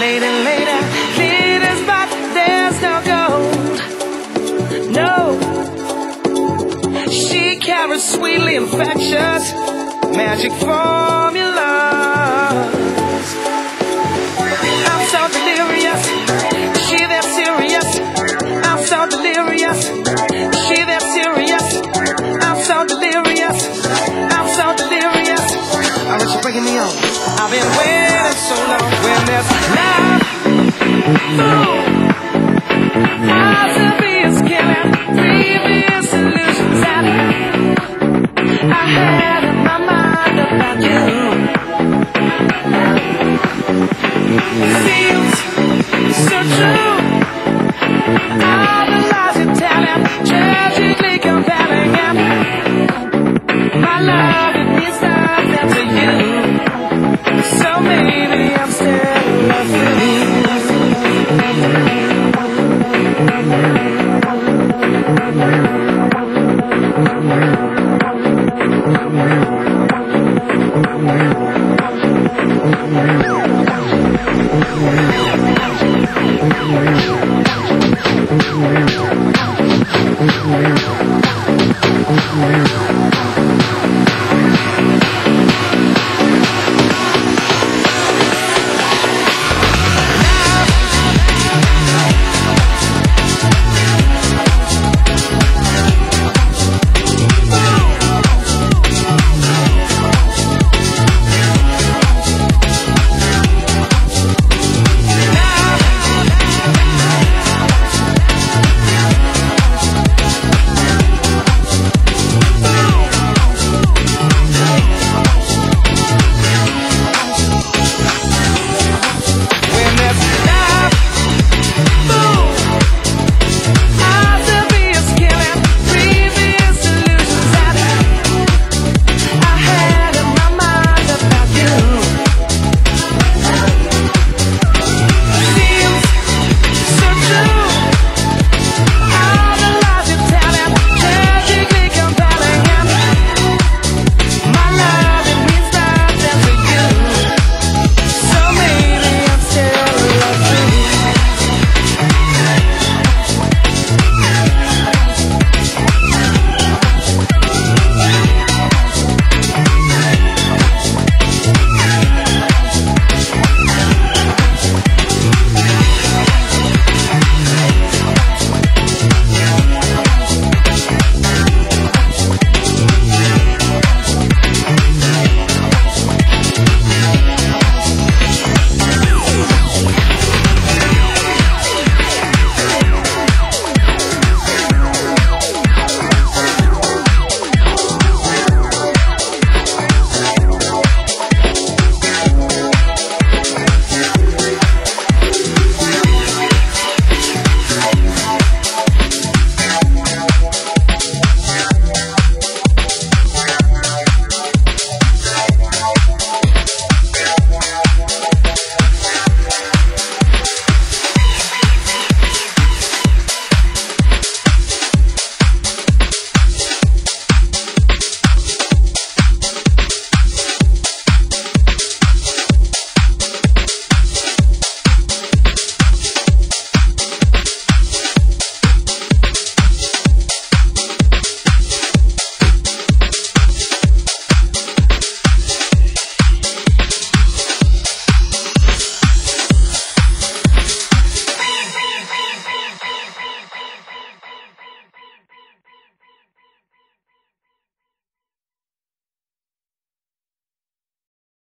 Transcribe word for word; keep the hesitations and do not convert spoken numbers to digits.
Lady, lady, glitters, but there's no gold. No, she carries sweetly infectious magic formulas. I'm so delirious, she that serious. I'm so delirious, she that serious. I'm so delirious, I'm so delirious. I wish you're breaking me on. I've been waiting so long. When there's love, fool, philosophy is killing previous illusions that I had in my mind about you. Feels so true. All the lies you're telling, tragically compelling, and my love it means nothing to you. So maybe I'm still loving you. We'll be right back.